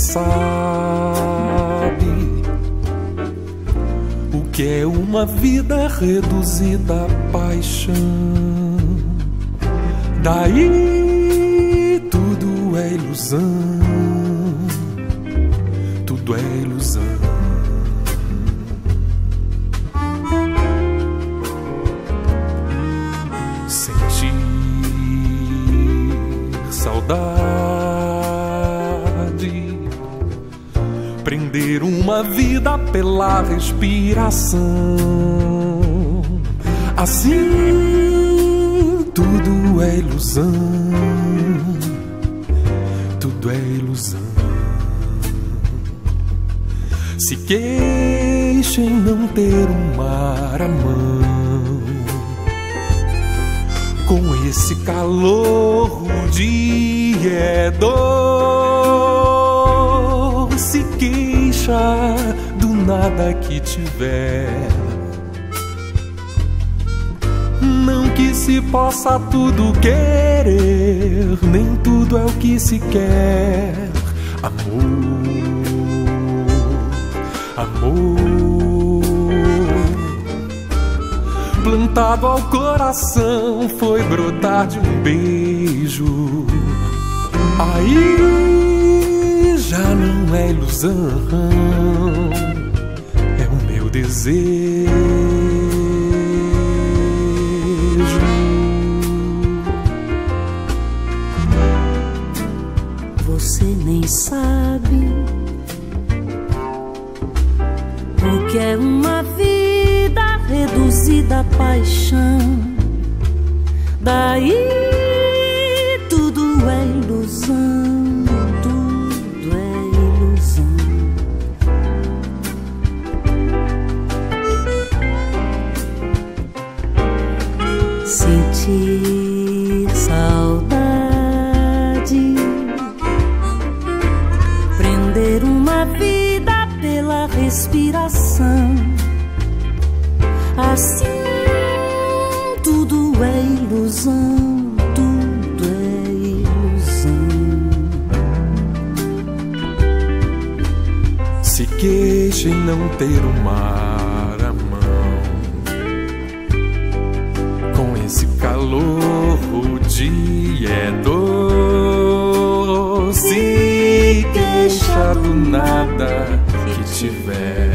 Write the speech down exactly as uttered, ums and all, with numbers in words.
sabe o que é uma vida reduzida à paixão. Daí tudo é ilusão, tudo é ilusão. Sentir saudade, prender uma vida pela respiração. Assim tudo é ilusão, tudo é ilusão. Se queixa em não ter um mar à mão, com esse calor o dia é dor. Se queixa do nada que tiver, não que se possa tudo querer, nem tudo é o que se quer. Amor, amor, plantado ao coração, foi brotar de um beijo. Aí já não é ilusão, é o meu desejo. Você nem sabe o que é uma vida reduzida à paixão. Daí tudo é ilusão, tudo é ilusão. Sentir saudade, prender uma vida pela respiração. Assim tudo é ilusão, tudo é ilusão. Se queixa em não ter o mar à mão, com esse calor o dia é dor. Se queixa do nada que tiver,